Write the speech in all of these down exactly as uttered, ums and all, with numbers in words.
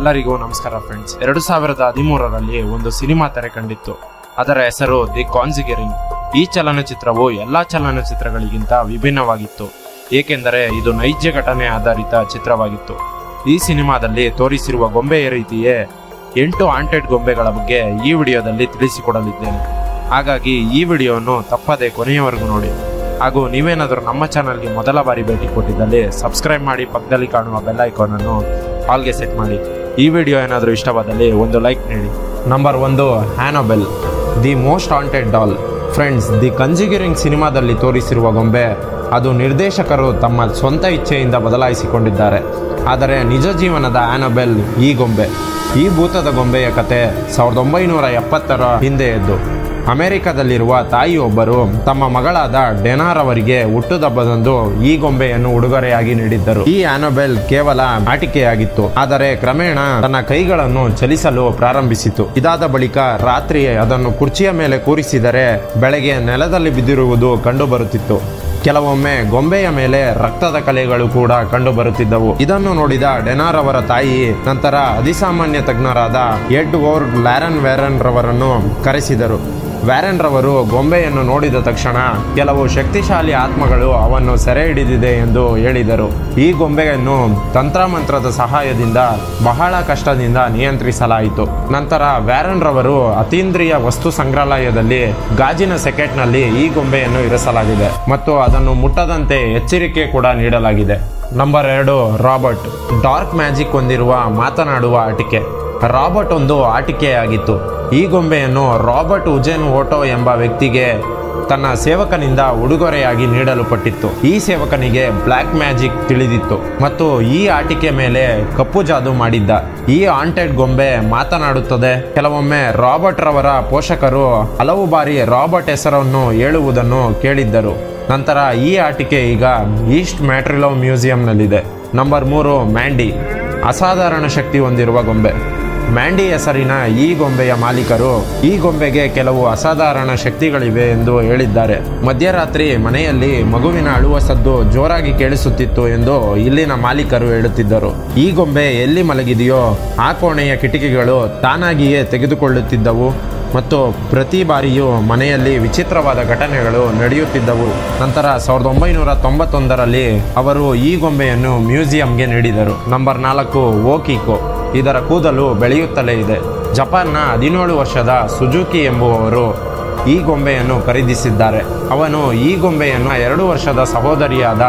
ಎಲ್ಲರಿಗೂ ನಮಸ್ಕಾರ ಫ್ರೆಂಡ್ಸ್. ಎರಡು ಸಾವಿರದ ಹದಿಮೂರರಲ್ಲಿ ಒಂದು ಸಿನಿಮಾ ತೆರೆ ಕಂಡಿತ್ತು. ಅದರ ಹೆಸರು ದಿ ಕಾನ್ಸಿಗರಿಂಗ್. ಈ ಚಲನಚಿತ್ರವು ಎಲ್ಲಾ ಚಲನಚಿತ್ರಗಳಿಗಿಂತ ವಿಭಿನ್ನವಾಗಿತ್ತು, ಏಕೆಂದರೆ ಇದು ನೈಜ ಘಟನೆ ಆಧಾರಿತ ಚಿತ್ರವಾಗಿತ್ತು. ಈ ಸಿನಿಮಾದಲ್ಲಿ ತೋರಿಸಿರುವ ಗೊಂಬೆಯ ರೀತಿಯೇ ಎಂಟು ಹಾಂಟೆಡ್ ಗೊಂಬೆಗಳ ಬಗ್ಗೆ ಈ ವಿಡಿಯೋದಲ್ಲಿ ತಿಳಿಸಿಕೊಡಲಿದ್ದೇನೆ. ಹಾಗಾಗಿ ಈ ವಿಡಿಯೋವನ್ನು ತಪ್ಪದೆ ಕೊನೆಯವರೆಗೂ ನೋಡಿ. ಹಾಗೂ ನೀವೇನಾದರೂ ನಮ್ಮ ಚಾನಲ್ಗೆ ಮೊದಲ ಬಾರಿ ಭೇಟಿ ಕೊಟ್ಟಿದ್ದಲ್ಲಿ ಸಬ್ಸ್ಕ್ರೈಬ್ ಮಾಡಿ, ಪಕ್ಕದಲ್ಲಿ ಕಾಣುವ ಬೆಲ್ ಐಕಾನ್ ಅನ್ನು ಆಲ್ಗೆ ಸೆಟ್ ಮಾಡಿ. ಈ ವಿಡಿಯೋ ಏನಾದರೂ ಇಷ್ಟವಾದಲ್ಲಿ ಒಂದು ಲೈಕ್ ನೀಡಿ. ನಂಬರ್ ಒಂದು, Annabelle the most haunted doll. Friends, the Conjuring ಸಿನಿಮಾದಲ್ಲಿ ತೋರಿಸಿರುವ ಗೊಂಬೆ ಅದು ನಿರ್ದೇಶಕರು ತಮ್ಮ ಸ್ವಂತ ಇಚ್ಛೆಯಿಂದ ಬದಲಾಯಿಸಿಕೊಂಡಿದ್ದಾರೆ. ಆದರೆ ನಿಜ ಜೀವನದ ಆನಬೆಲ್ ಈ ಗೊಂಬೆ. ಈ ಭೂತದ ಗೊಂಬೆಯ ಕತೆ ಸಾವಿರದ ಒಂಬೈನೂರ ಎಪ್ಪತ್ತರ ಹಿಂದೆಯದ್ದು. ಅಮೆರಿಕದಲ್ಲಿರುವ ತಾಯಿಯೊಬ್ಬರು ತಮ್ಮ ಮಗಳಾದ ಡೆನಾರ್ ಅವರಿಗೆ ಹುಟ್ಟುಹಬ್ಬದಂದು ಈ ಗೊಂಬೆಯನ್ನು ಉಡುಗೊರೆಯಾಗಿ ನೀಡಿದ್ದರು. ಈ ಆನಬೆಲ್ ಕೇವಲ ಆಟಿಕೆಯಾಗಿತ್ತು, ಆದರೆ ಕ್ರಮೇಣ ತನ್ನ ಕೈಗಳನ್ನು ಚಲಿಸಲು ಪ್ರಾರಂಭಿಸಿತು. ಇದಾದ ಬಳಿಕ ರಾತ್ರಿ ಅದನ್ನು ಕುರ್ಚಿಯ ಮೇಲೆ ಕೂರಿಸಿದರೆ ಬೆಳಗ್ಗೆ ನೆಲದಲ್ಲಿ ಬಿದ್ದಿರುವುದು ಕಂಡುಬರುತ್ತಿತ್ತು. ಕೆಲವೊಮ್ಮೆ ಗೊಂಬೆಯ ಮೇಲೆ ರಕ್ತದ ಕಲೆಗಳು ಕೂಡ ಕಂಡು ಬರುತ್ತಿದ್ದವು. ಇದನ್ನು ನೋಡಿದ ಡೆನಾರ್ ಅವರ ತಾಯಿ ನಂತರ ಅಧಿಸಾಮಾನ್ಯ ತಜ್ಞರಾದ ಎಡ್ವರ್ಡ್ ಲ್ಯಾರನ್ ವ್ಯಾರನ್ ರವರನ್ನು ಕರೆಸಿದರು. ವ್ಯಾರನ್ ರವರು ಗೊಂಬೆಯನ್ನು ನೋಡಿದ ತಕ್ಷಣ ಕೆಲವು ಶಕ್ತಿಶಾಲಿ ಆತ್ಮಗಳು ಅವನ್ನು ಸೆರೆ ಹಿಡಿದಿದೆ ಎಂದು ಹೇಳಿದರು. ಈ ಗೊಂಬೆಯನ್ನು ತಂತ್ರಮಂತ್ರದ ಸಹಾಯದಿಂದ ಬಹಳ ಕಷ್ಟದಿಂದ ನಿಯಂತ್ರಿಸಲಾಯಿತು. ನಂತರ ವ್ಯಾರನ್ ರವರು ಅತೀಂದ್ರಿಯ ವಸ್ತು ಸಂಗ್ರಹಾಲಯದಲ್ಲಿ ಗಾಜಿನ ಸೆಕೆಟ್ನಲ್ಲಿ ಈ ಗೊಂಬೆಯನ್ನು ಇರಿಸಲಾಗಿದೆ ಮತ್ತು ಅದನ್ನು ಮುಟ್ಟದಂತೆ ಎಚ್ಚರಿಕೆ ಕೂಡ ನೀಡಲಾಗಿದೆ. ನಂಬರ್ ಎರಡು, ರಾಬರ್ಟ್. ಡಾರ್ಕ್ ಮ್ಯಾಜಿಕ್ ಹೊಂದಿರುವ ಮಾತನಾಡುವ ಆಟಿಕೆ. ರಾಬರ್ಟ್ ಒಂದು ಆಟಿಕೆಯಾಗಿತ್ತು. ಈ ಗೊಂಬೆಯನ್ನು ರಾಬರ್ಟ್ ಉಜೆನ್ ಓಟೋ ಎಂಬ ವ್ಯಕ್ತಿಗೆ ತನ್ನ ಸೇವಕನಿಂದ ಉಡುಗೊರೆಯಾಗಿ ನೀಡಲ್ಪಟ್ಟಿತ್ತು. ಈ ಸೇವಕನಿಗೆ ಬ್ಲ್ಯಾಕ್ ಮ್ಯಾಜಿಕ್ ತಿಳಿದಿತ್ತು ಮತ್ತು ಈ ಆಟಿಕೆ ಮೇಲೆ ಕಪ್ಪು ಜಾದು ಮಾಡಿದ್ದ. ಈ ಹಾಂಟೆಡ್ ಗೊಂಬೆ ಮಾತನಾಡುತ್ತದೆ. ಕೆಲವೊಮ್ಮೆ ರಾಬರ್ಟ್ ರವರ ಪೋಷಕರು ಹಲವು ಬಾರಿ ರಾಬರ್ಟ್ ಹೆಸರನ್ನು ಹೇಳುವುದನ್ನು ಕೇಳಿದ್ದರು. ನಂತರ ಈ ಆಟಿಕೆ ಈಗ ಈಸ್ಟ್ ಮ್ಯಾಟ್ರಿಲೋ ಮ್ಯೂಸಿಯಂನಲ್ಲಿದೆ. ನಂಬರ್ ಮೂರು, ಮ್ಯಾಂಡಿ. ಅಸಾಧಾರಣ ಶಕ್ತಿ ಹೊಂದಿರುವ ಗೊಂಬೆ. ಮ್ಯಾಂಡಿ ಹೆಸರಿನ ಈ ಗೊಂಬೆಯ ಮಾಲೀಕರು ಈ ಗೊಂಬೆಗೆ ಕೆಲವು ಅಸಾಧಾರಣ ಶಕ್ತಿಗಳಿವೆ ಎಂದು ಹೇಳಿದ್ದಾರೆ. ಮಧ್ಯರಾತ್ರಿ ಮನೆಯಲ್ಲಿ ಮಗುವಿನ ಅಳುವ ಸದ್ದು ಜೋರಾಗಿ ಕೇಳಿಸುತ್ತಿತ್ತು ಎಂದು ಇಲ್ಲಿನ ಮಾಲೀಕರು ಹೇಳುತ್ತಿದ್ದರು. ಈ ಗೊಂಬೆ ಎಲ್ಲಿ ಮಲಗಿದೆಯೋ ಆ ಕೋಣೆಯ ಕಿಟಕಿಗಳು ತಾನಾಗಿಯೇ ತೆಗೆದುಕೊಳ್ಳುತ್ತಿದ್ದವು ಮತ್ತು ಪ್ರತಿ ಬಾರಿಯೂ ಮನೆಯಲ್ಲಿ ವಿಚಿತ್ರವಾದ ಘಟನೆಗಳು ನಡೆಯುತ್ತಿದ್ದವು. ನಂತರ ಸಾವಿರದ ಒಂಬೈನೂರ ತೊಂಬತ್ತೊಂದರಲ್ಲಿ ಅವರು ಈ ಗೊಂಬೆಯನ್ನು ಮ್ಯೂಸಿಯಂಗೆ ನೀಡಿದರು. ನಂಬರ್ ನಾಲ್ಕು, ಓಕಿಕೋ. ಇದರ ಕೂದಲು ಬೆಳೆಯುತ್ತಲೇ ಇದೆ. ಜಪಾನ್ನ ಹದಿನೇಳು ವರ್ಷದ ಸುಜುಕಿ ಎಂಬುವವರು ಈ ಗೊಂಬೆಯನ್ನು ಖರೀದಿಸಿದ್ದಾರೆ. ಅವನು ಈ ಗೊಂಬೆಯನ್ನು ಎರಡು ವರ್ಷದ ಸಹೋದರಿಯಾದ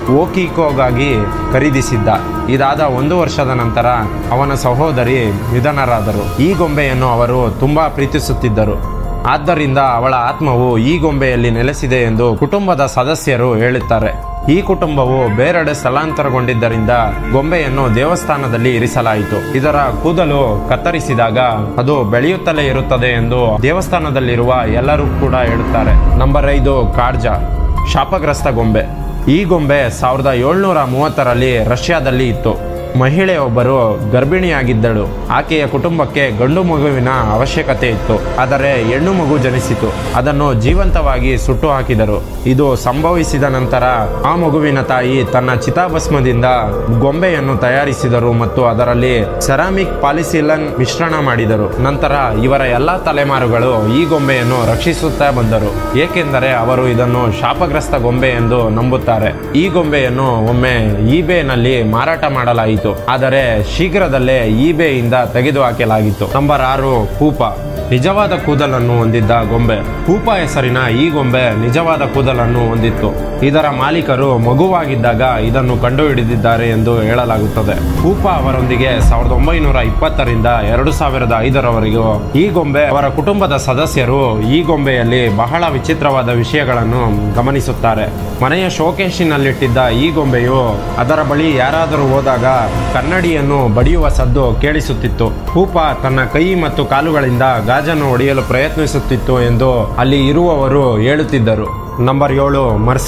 ಓಕಿಕೋಗಾಗಿ ಖರೀದಿಸಿದ್ದ. ಇದಾದ ಒಂದು ವರ್ಷದ ನಂತರ ಅವನ ಸಹೋದರಿ ನಿಧನರಾದರು. ಈ ಗೊಂಬೆಯನ್ನು ಅವರು ತುಂಬಾ ಪ್ರೀತಿಸುತ್ತಿದ್ದರು. ಆದ್ದರಿಂದ ಅವಳ ಆತ್ಮವು ಈ ಗೊಂಬೆಯಲ್ಲಿ ನೆಲೆಸಿದೆ ಎಂದು ಕುಟುಂಬದ ಸದಸ್ಯರು ಹೇಳುತ್ತಾರೆ. ಈ ಕುಟುಂಬವು ಬೇರೆಡೆ ಸ್ಥಳಾಂತರಗೊಂಡಿದ್ದರಿಂದ ಗೊಂಬೆಯನ್ನು ದೇವಸ್ಥಾನದಲ್ಲಿ ಇರಿಸಲಾಯಿತು. ಇದರ ಕೂದಲು ಕತ್ತರಿಸಿದಾಗ ಅದು ಬೆಳೆಯುತ್ತಲೇ ಇರುತ್ತದೆ ಎಂದು ದೇವಸ್ಥಾನದಲ್ಲಿರುವ ಎಲ್ಲರೂ ಕೂಡ ಹೇಳುತ್ತಾರೆ. ನಂಬರ್ ಐದು, ಕಾರ್ಜಾ. ಶಾಪಗ್ರಸ್ತ ಗೊಂಬೆ. ಈ ಗೊಂಬೆ ಸಾವಿರದ ಏಳ್ನೂರ ಮೂವತ್ತರಲ್ಲಿ ರಷ್ಯಾದಲ್ಲಿ ಇತ್ತು. ಮಹಿಳೆಯೊಬ್ಬರು ಗರ್ಭಿಣಿಯಾಗಿದ್ದಳು. ಆಕೆಯ ಕುಟುಂಬಕ್ಕೆ ಗಂಡು ಮಗುವಿನ ಅವಶ್ಯಕತೆ ಇತ್ತು, ಆದರೆ ಹೆಣ್ಣು ಮಗು ಜನಿಸಿತು. ಅದನ್ನು ಜೀವಂತವಾಗಿ ಸುಟ್ಟು ಹಾಕಿದರು. ಇದು ಸಂಭವಿಸಿದ ನಂತರ ಆ ಮಗುವಿನ ತಾಯಿ ತನ್ನ ಚಿತಾಭಸ್ಮದಿಂದ ಗೊಂಬೆಯನ್ನು ತಯಾರಿಸಿದರು ಮತ್ತು ಅದರಲ್ಲಿ ಸೆರಾಮಿಕ್ ಪಾಲಿಸಿಲನ್ ಮಿಶ್ರಣ ಮಾಡಿದರು. ನಂತರ ಇವರ ಎಲ್ಲಾ ತಲೆಮಾರುಗಳು ಈ ಗೊಂಬೆಯನ್ನು ರಕ್ಷಿಸುತ್ತಾ ಬಂದರು, ಏಕೆಂದರೆ ಅವರು ಇದನ್ನು ಶಾಪಗ್ರಸ್ತ ಗೊಂಬೆ ಎಂದು ನಂಬುತ್ತಾರೆ. ಈ ಗೊಂಬೆಯನ್ನು ಒಮ್ಮೆ ಈಬೇನಲ್ಲಿ ಮಾರಾಟ ಮಾಡಲಾಯಿತು, ಆದರೆ ಶೀಘ್ರದಲ್ಲೇ ಈಬೇಯಿಂದ ತೆಗೆದುಹಾಕಲಾಗಿತ್ತು. ನಂಬರ್ ಆರು, ಕೂಪ. ನಿಜವಾದ ಕೂದಲನ್ನು ಹೊಂದಿದ್ದ ಗೊಂಬೆ. ಕೂಪ ಹೆಸರಿನ ಈ ಗೊಂಬೆ ನಿಜವಾದ ಕೂದಲನ್ನು ಹೊಂದಿತ್ತು. ಇದರ ಮಾಲೀಕರು ಮಗುವಾಗಿದ್ದಾಗ ಇದನ್ನು ಕಂಡುಹಿಡಿದಿದ್ದಾರೆ ಎಂದು ಹೇಳಲಾಗುತ್ತದೆ. ಕೂಪ ಅವರೊಂದಿಗೆ ಸಾವಿರದ ಒಂಬೈನೂರ ಇಪ್ಪತ್ತರಿಂದ ಎರಡು ಸಾವಿರದ ಐದರವರೆಗೂ ಈ ಗೊಂಬೆ ಅವರ ಕುಟುಂಬದ ಸದಸ್ಯರು ಈ ಗೊಂಬೆಯಲ್ಲಿ ಬಹಳ ವಿಚಿತ್ರವಾದ ವಿಷಯಗಳನ್ನು ಗಮನಿಸುತ್ತಾರೆ. ಮನೆಯ ಶೋಕೇಶಿನಲ್ಲಿಟ್ಟಿದ್ದ ಈ ಗೊಂಬೆಯು ಅದರ ಬಳಿ ಯಾರಾದರೂ ಹೋದಾಗ ಕನ್ನಡಿಯನ್ನು ಬಡಿಯುವ ಸದ್ದು ಕೇಳಿಸುತ್ತಿತ್ತು. ಕೂಪ ತನ್ನ ಕೈ ಮತ್ತು ಕಾಲುಗಳಿಂದ ಗಾಜನ್ನು ಹೊಡೆಯಲು ಪ್ರಯತ್ನಿಸುತ್ತಿತ್ತು ಎಂದು ಅಲ್ಲಿ ಇರುವವರು ಹೇಳುತ್ತಿದ್ದರು. ನಂಬರ್ ಏಳು, ಮರ್ಸಿ.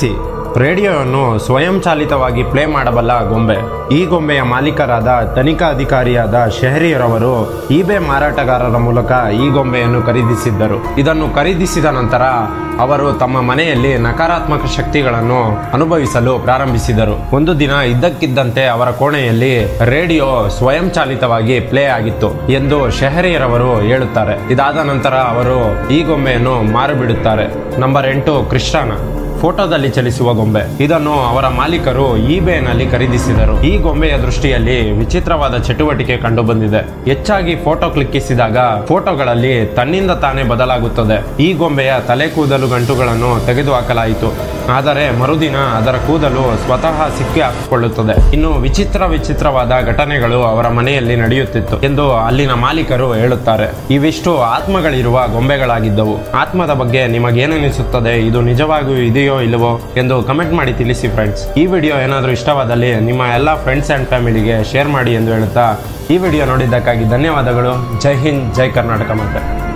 ರೇಡಿಯೋವನ್ನು ಸ್ವಯಂಚಾಲಿತವಾಗಿ ಪ್ಲೇ ಮಾಡಬಲ್ಲ ಗೊಂಬೆ. ಈ ಗೊಂಬೆಯ ಮಾಲೀಕರಾದ ತನಿಖಾ ಅಧಿಕಾರಿಯಾದ ಶೆಹರಿಯರವರು ಈಬೇ ಮಾರಾಟಗಾರರ ಮೂಲಕ ಈ ಗೊಂಬೆಯನ್ನು ಖರೀದಿಸಿದ್ದರು. ಇದನ್ನು ಖರೀದಿಸಿದ ನಂತರ ಅವರು ತಮ್ಮ ಮನೆಯಲ್ಲಿ ನಕಾರಾತ್ಮಕ ಶಕ್ತಿಗಳನ್ನು ಅನುಭವಿಸಲು ಪ್ರಾರಂಭಿಸಿದರು. ಒಂದು ದಿನ ಇದ್ದಕ್ಕಿದ್ದಂತೆ ಅವರ ಕೋಣೆಯಲ್ಲಿ ರೇಡಿಯೋ ಸ್ವಯಂಚಾಲಿತವಾಗಿ ಪ್ಲೇ ಆಗಿತ್ತು ಎಂದು ಶೆಹರಿಯರವರು ಹೇಳುತ್ತಾರೆ. ಇದಾದ ನಂತರ ಅವರು ಈ ಗೊಂಬೆಯನ್ನು ಮಾರಿಬಿಡುತ್ತಾರೆ. ನಂಬರ್ ಎಂಟು, ಕ್ರಿಸ್ಟಾನ, ಫೋಟೋದಲ್ಲಿ ಚಲಿಸುವ ಗೊಂಬೆ. ಇದನ್ನು ಅವರ ಮಾಲೀಕರು ಈಬೇನಲ್ಲಿ ಖರೀದಿಸಿದರು. ಈ ಗೊಂಬೆಯ ದೃಷ್ಟಿಯಲ್ಲಿ ವಿಚಿತ್ರವಾದ ಚಟುವಟಿಕೆ ಕಂಡು ಬಂದಿದೆ. ಹೆಚ್ಚಾಗಿ ಫೋಟೋ ಕ್ಲಿಕ್ಕಿಸಿದಾಗ ಫೋಟೋಗಳಲ್ಲಿ ತನ್ನಿಂದ ತಾನೇ ಬದಲಾಗುತ್ತದೆ. ಈ ಗೊಂಬೆಯ ತಲೆ ಕೂದಲು ಗಂಟುಗಳನ್ನು ತೆಗೆದುಹಾಕಲಾಯಿತು, ಆದರೆ ಮರುದಿನ ಅದರ ಕೂದಲು ಸ್ವತಃ ಸಿಕ್ಕಿ ಹಾಕಿಕೊಳ್ಳುತ್ತದೆ. ಇನ್ನು ವಿಚಿತ್ರ ವಿಚಿತ್ರವಾದ ಘಟನೆಗಳು ಅವರ ಮನೆಯಲ್ಲಿ ನಡೆಯುತ್ತಿತ್ತು ಎಂದು ಅಲ್ಲಿನ ಮಾಲೀಕರು ಹೇಳುತ್ತಾರೆ. ಇವಿಷ್ಟು ಆತ್ಮಗಳಿರುವ ಗೊಂಬೆಗಳಾಗಿದ್ದವು. ಆತ್ಮದ ಬಗ್ಗೆ ನಿಮಗೇನನಿಸುತ್ತದೆ? ಇದು ನಿಜವಾಗಿಯೂ ಇದೆಯೋ ಇಲ್ಲವೋ ಎಂದು ಕಮೆಂಟ್ ಮಾಡಿ ತಿಳಿಸಿ ಫ್ರೆಂಡ್ಸ್. ಈ ವಿಡಿಯೋ ಏನಾದರೂ ಇಷ್ಟವಾದಲ್ಲಿ ನಿಮ್ಮ ಎಲ್ಲ ಫ್ರೆಂಡ್ಸ್ ಆ್ಯಂಡ್ ಫ್ಯಾಮಿಲಿಗೆ ಶೇರ್ ಮಾಡಿ ಎಂದು ಹೇಳುತ್ತಾ ಈ ವಿಡಿಯೋ ನೋಡಿದ್ದಕ್ಕಾಗಿ ಧನ್ಯವಾದಗಳು. ಜೈ ಹಿಂದ್, ಜೈ ಕರ್ನಾಟಕ ಮಾತೆ.